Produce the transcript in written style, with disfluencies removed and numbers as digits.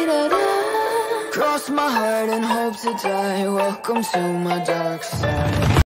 Cross my heart and hope to die. Welcome to my dark side.